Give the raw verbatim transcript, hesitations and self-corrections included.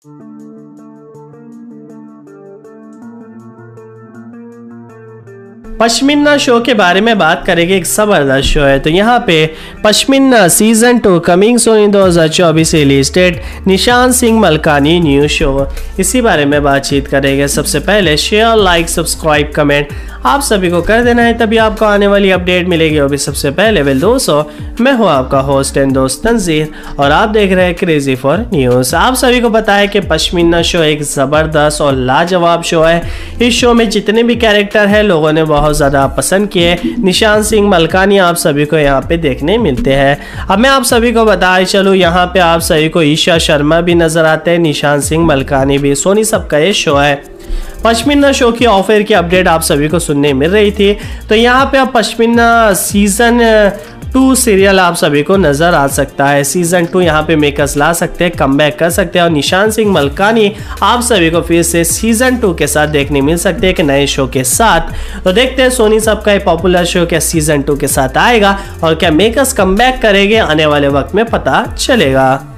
Pashmina show के बारे में बात करेंगे, एक ज़बरदस्त शो है। तो यहाँ पे Pashmina season two coming soon in दो हज़ार चौबीस रिलीज डेट, निशान सिंह मलकानी न्यू शो, इसी बारे में बातचीत करेंगे। सबसे पहले शेयर, लाइक, सब्सक्राइब, कमेंट आप सभी को कर देना है, तभी आपको आने वाली अपडेट मिलेगी। और भी सबसे पहले वेल दोस्तों, मैं हूँ आपका होस्ट एंड दोस्त तंजीर और आप देख रहे हैं क्रेजी फॉर न्यूज़। आप सभी को पता है कि पश्मिना शो एक ज़बरदस्त और लाजवाब शो है। इस शो में जितने भी कैरेक्टर हैं लोगों ने बहुत ज़्यादा पसंद किए। निशान सिंह मलकानी आप सभी को यहाँ पे देखने मिलते हैं। अब मैं आप सभी को बताए चलूँ, यहाँ पे आप सभी को ईशा शर्मा भी नजर आते हैं, निशान सिंह मलकानी भी। सोनी सब का ये शो है। पश्मिना शो की ऑफर की अपडेट आप सभी को सुनने मिल रही थी। तो यहाँ पे अब पश्मिना सीजन टू सीरियल आप सभी को नजर आ सकता है। सीजन टू यहाँ पे मेकर्स ला सकते हैं, कम बैक कर सकते हैं और निशान सिंह मलकानी आप सभी को फिर से सीजन टू के साथ देखने मिल सकते हैं, एक नए शो के साथ। तो देखते हैं सोनी सब का पॉपुलर शो क्या सीजन टू के साथ आएगा और क्या मेकर्स कम बैक करेंगे, आने वाले वक्त में पता चलेगा।